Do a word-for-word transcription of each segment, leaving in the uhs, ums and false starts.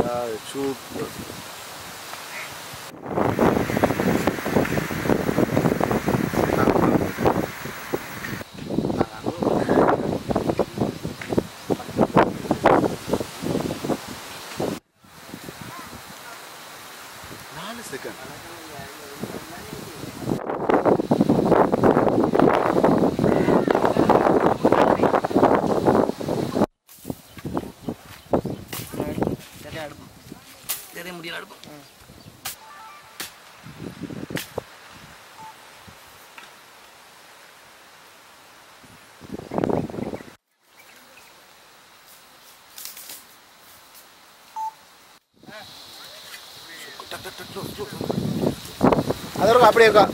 Super. நாலு second தெரிய முடியல அடுப்போம். அது இருக்கும் அப்படியே இருக்கா.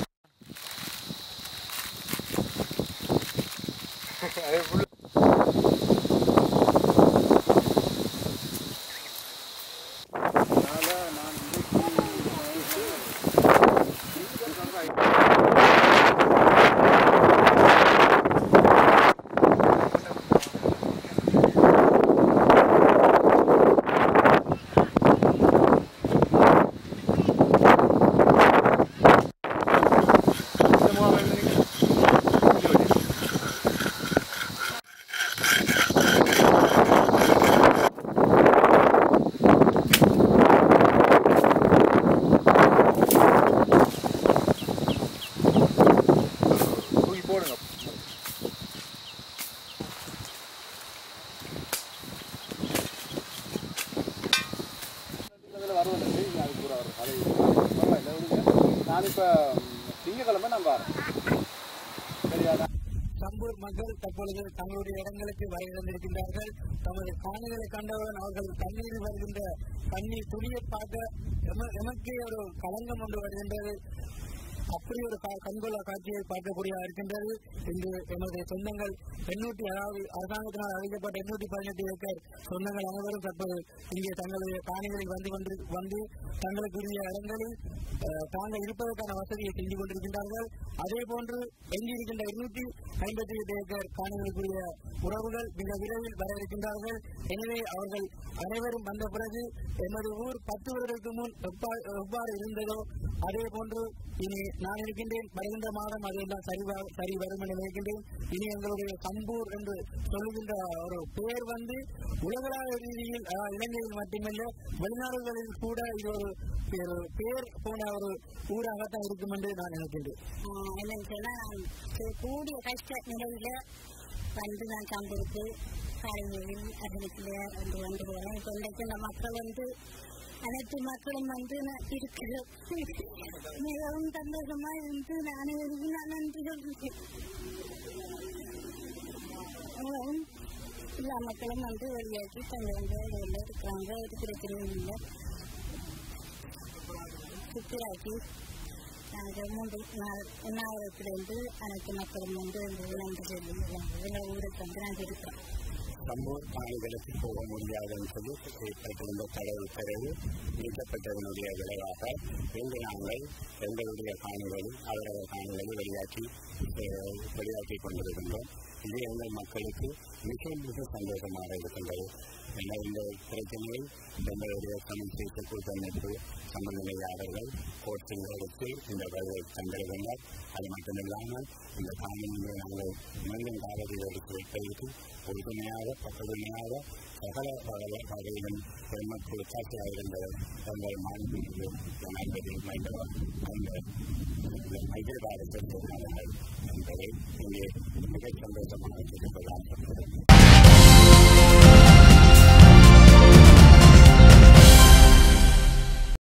நான் இப்போ திங்கக்கிழமை நான் வரேன். சரியாதா? சம்பூர் மக்கள் தற்பொழுது தங்களுடைய இடங்களுக்கு வரை வந்திருக்கின்றார்கள். தமது காணிகளை கண்டவுடன் அவர்கள் தண்ணீர் வருகின்ற தண்ணீர் துணியை பார்க்க எமக்கே ஒரு களங்கம் ஒன்று வருகின்றது. அப்படி ஒரு கண்கொள்ளா காட்சியை பார்க்கக்கூடிய இருக்கின்றது. இன்று எமது சொந்தங்கள் எண்ணூற்றி அதாவது அரசாங்கத்தினால் அறிவிக்கப்பட்ட எண்ணூற்றி பதினெட்டு ஏக்கர் சொந்தங்கள் அனைவரும் தற்போது இங்கே தங்களுடைய காணிகளில் வந்து கொண்டு வந்து தங்களுக்குரிய இடங்களில் தாங்கள் இருப்பதற்கான வசதியை செஞ்சு கொண்டிருக்கின்றார்கள். அதே போன்று எங்கிருக்கின்ற இருநூற்றி ஐம்பத்தி எட்டு ஏக்கர் காணிகளுக்குரிய உறவுகள் மிக விரைவில் வர இருக்கின்றார்கள். எனவே அவர்கள் அனைவரும் வந்த பிறகு எமது ஊர் பத்து வருடத்துக்கு முன் எவ்வாறு இருந்ததோ அதே போன்று இனி நான் இருக்கின்றேன். வருகின்ற மாதம் அதெல்லாம் சரி சரி வரும் என நினைக்கின்றேன். இனி எங்களுடைய சம்பூர் என்று சொல்லுகின்ற ஒரு பெயர் வந்து உலகளாவிய ரீதியில் இலங்கையில் மட்டுமல்ல வெளிநாடுகளில் கூட இது ஒரு பெயர் போன ஒரு ஊராகத்தான் இருக்கும் என்று நான் நினைக்கின்றேன். கூடிய கஷ்ட நிலையில வந்து நான் சம்பூருக்கு காலையில் அறிவிக்கல வந்து வந்து போறேன். இப்போ இன்றைக்கு இந்த மக்கள் வந்து அனைத்து மக்களும் வந்து இருக்கிறோம். மிகவும் சந்தோஷமா இருந்து நான் நான் நன்றி சொல்றேன். எல்லா மக்களும் வந்து வெளியாக்கி தங்க வந்து இருக்கிறாங்க. இது பிரச்சனையும் இல்லை. சுத்திராக்கி நாங்கள் மூன்று உண்ணாவிரத்திலிருந்து அனைத்து மக்களும் வந்து நன்றி சொல்லுவாங்க. எங்கள் ஊருக்கு வந்து நாங்கள் இருக்கிறோம். சம்பூர் காணிகளுக்கு போக முடியாது என்று சொல்லி ஏற்பட்டிருந்த தடை பிறகு நீக்கப்பட்டதனுடைய விளைவாக இன்று நாங்கள் எங்களுடைய காணிகளில் அவரவர் காணிகளை வெளியாக்கி வெளியாக்கி கொண்டிருக்கின்றோம். இது எங்கள் மக்களுக்கு மிக மிக சந்தோஷமாக இருக்கின்றது. என இந்த பிரச்சனையில் எங்களுடைய தமிழ் தேசிய கூட்டமைப்பு சமநிலையாளர்கள் கோர்ட்டில் எடுத்து இந்த வழியை தந்திருக்கின்றனர். அது மட்டுமில்லாமல் இந்த காணியை நாங்கள் மீண்டும் காலத்தில் எடுத்து வைப்பதற்கு உறுதுணையாக பக்கதுணையாக சகல வகையிலும் பெருமக்கள் சாட்சியாக இருந்தது. எங்கள் மாநில ஜனாதிபதி அந்த மைத்திரிபால சிறிசேனா என்பதை இங்கே மிகச் சந்தோஷமாக சொல்லிக் கொள்ள ஆசைப்படுகிறேன்.